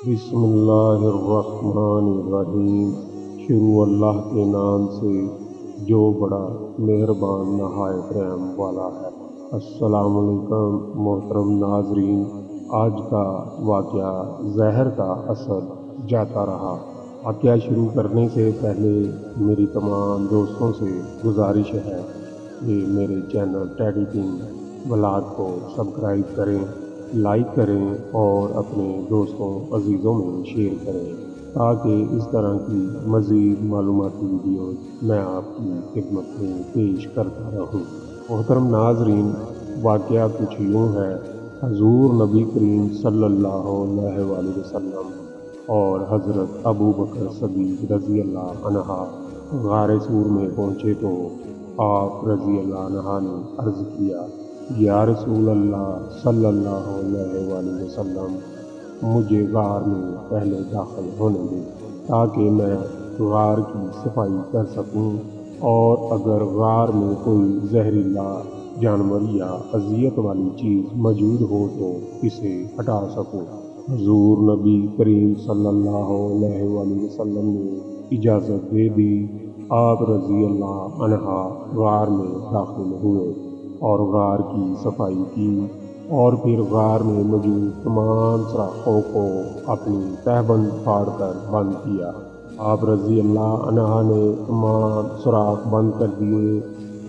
بسم اللہ الرحمن الرحیم۔ شروع اللہ کے نام سے جو بڑا مہربان نہایت رحم والا ہے۔ السلام علیکم محترم ناظرین، آج کا واقعہ زہر کا اثر جاتا رہا۔ واقعہ شروع کرنے سے پہلے میری تمام دوستوں سے گزارش ہے کہ میرے چینل ٹیڈی کنگ بلاگ کو سبسکرائب کریں، لائک کریں اور اپنے دوستوں عزیزوں میں شیئر کریں تاکہ اس طرح کی مزید معلوماتی ویڈیوز میں آپ کی خدمت میں پیش کرتا رہوں۔ محترم ناظرین، واقعہ کچھ یوں ہے۔ حضور نبی کریم صلی اللہ علیہ وآلہ وسلم اور حضرت ابو بکر صدیق رضی اللہ عنہ غار سور میں پہنچے تو آپ رضی اللہ عنہ نے عرض کیا، یا رسول اللہ صلی اللہ علیہ وآلہ وسلم، مجھے غار میں پہلے داخل ہونے دیں تاکہ میں غار کی صفائی کر سکوں اور اگر غار میں کوئی زہریلا جانور یا اذیت والی چیز موجود ہو تو اسے ہٹا سکوں۔ حضور نبی کریم صلی اللہ علیہ وآلہ وسلم نے اجازت دے دی۔ آپ رضی اللہ عنہ غار میں داخل ہوئے اور غار کی صفائی کی اور پھر غار میں موجود تمام سوراخوں کو اپنی تہبند پھاڑ کر بند کیا۔ آپ رضی اللہ عنہ نے تمام سوراخ بند کر دیے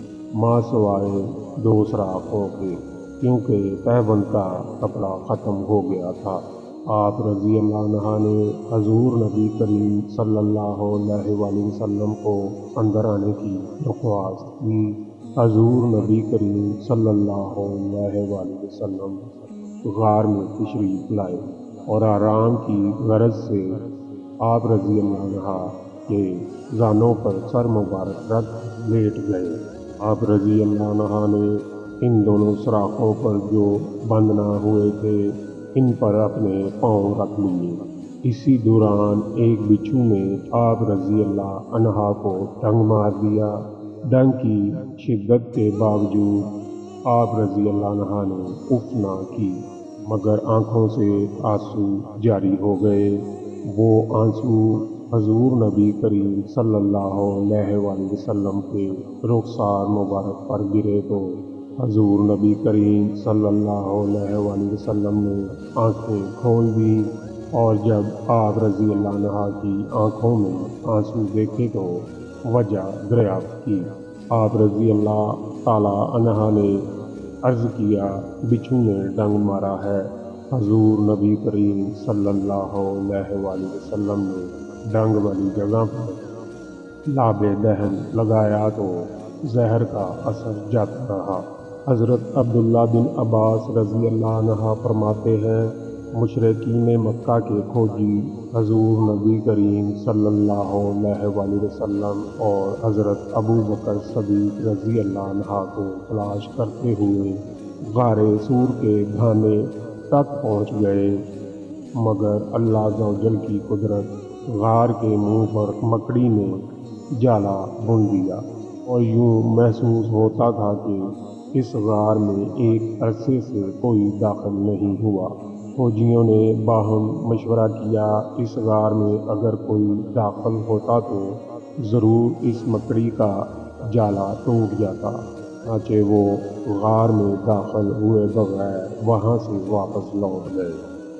ماں سوائے 2 سوراخوں کے، کیونکہ تہبند کا کپڑا ختم ہو گیا تھا۔ آپ رضی اللہ عنہ نے حضور نبی کریم صلی اللہ علیہ وآلہ وسلم کو اندر آنے کی درخواست کی۔ حضور نبی کریم صلی اللہ علیہ وآلہ وسلم غار میں تشریف لائے اور آرام کی غرض سے آپ رضی اللہ عنہ کے زانوں پر سر مبارک رکھ لیٹ گئے۔ آپ رضی اللہ عنہ نے ان دونوں سوراخوں پر جو بند نہ ہوئے تھے ان پر اپنے پاؤں رکھ لیے۔ اسی دوران ایک بچھو نے آپ رضی اللہ عنہ کو ڈنگ مار دیا۔ ڈنگ کی شدت کے باوجود آپ رضی اللہ عنہ نے اف نہ کی، مگر آنکھوں سے آنسو جاری ہو گئے۔ وہ آنسو حضور نبی کریم صلی اللہ علیہ وآلہ وسلم کے رخسار مبارک پر گرے تو حضور نبی کریم صلی اللہ علیہ وآلہ وسلم نے آنکھیں کھول دیں اور جب آپ رضی اللہ عنہ کی آنکھوں میں آنسو دیکھے تو وجہ دریافت کی۔ آپ رضی اللہ تعالی عنہ نے عرض کیا، بچھو نے ڈنگ مارا ہے۔ حضور نبی کریم صلی اللہ علیہ وآلہ وسلم نے ڈنگ والی جگہ پر لعاب دہن لگایا تو زہر کا اثر جاتا رہا۔ حضرت عبداللہ بن عباس رضی اللہ عنہ فرماتے ہیں، مشرکین مکہ کے کھوجی حضور نبی کریم صلی اللہ علیہ وآلہ وسلم اور حضرت ابو بکر صدیق رضی اللہ عنہ کو تلاش کرتے ہوئے غار سور کے گھانے تک پہنچ گئے، مگر اللہ عز و جل کی قدرت، غار کے منہ پر مکڑی نے جالا بن دیا اور یوں محسوس ہوتا تھا کہ اس غار میں ایک عرصے سے کوئی داخل نہیں ہوا۔ فوجیوں نے باہم مشورہ کیا، اس غار میں اگر کوئی داخل ہوتا تو ضرور اس مکڑی کا جالا ٹوٹ جاتا۔ چنانچہ وہ غار میں داخل ہوئے بغیر وہاں سے واپس لوٹ گئے۔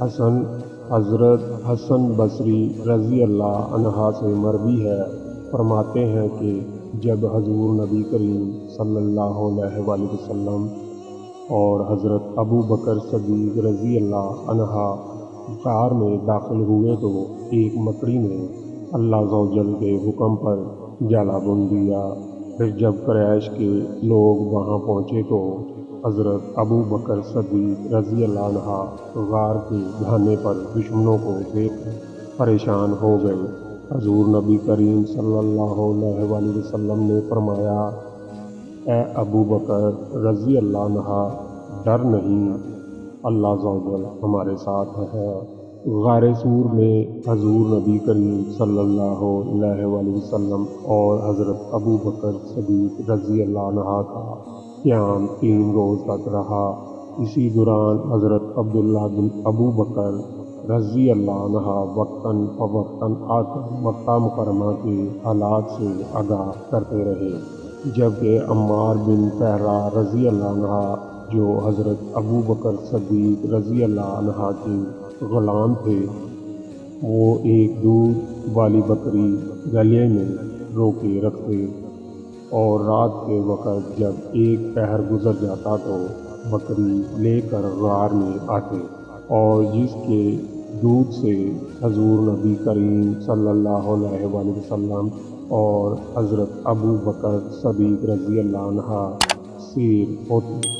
حضرت حسن بصری رضی اللہ عنہ سے مروی ہے، فرماتے ہیں کہ جب حضور نبی کریم صلی اللہ علیہ وآلہ وسلم اور حضرت ابو بکر صدیق رضی اللہ عنہ غار میں داخل ہوئے تو ایک مکڑی نے اللہ عز و جل کے حکم پر جالا بن دیا۔ پھر جب قریش کے لوگ وہاں پہنچے تو حضرت ابو بکر صدیق رضی اللہ عنہ غار کے گھانے پر دشمنوں کو دیکھ کر پریشان ہو گئے۔ حضور نبی کریم صلی اللہ علیہ وآلہ وسلم نے فرمایا، اے ابو بکر رضی اللہ عنہ، ڈر نہیں، اللہ عز و جل ہمارے ساتھ ہے۔ غار سور میں حضور نبی کریم صلی اللہ علیہ وآلہ وسلم اور حضرت ابو بکر صدیق رضی اللہ عنہ کا قیام 3 روز تک رہا۔ اسی دوران حضرت عبداللہ بن ابو بکر رضی اللہ عنہا وقتاً فوقتاً آ کر مکہ مکرمہ کے حالات سے آگاہ کرتے رہے، جبکہ عمار بن فہرہ رضی اللہ عنہ جو حضرت ابو بکر صدیق رضی اللہ عنہ کے غلام تھے، وہ ایک دودھ والی بکری گلے میں روکے رکھتے اور رات کے وقت جب ایک پہر گزر جاتا تو بکری لے کر غار میں آتے اور جس کے دودھ سے حضور نبی کریم صلی اللہ علیہ وآلہ وسلم اور حضرت ابو بکر صدیق رضی اللہ عنہ سیر ہوتے۔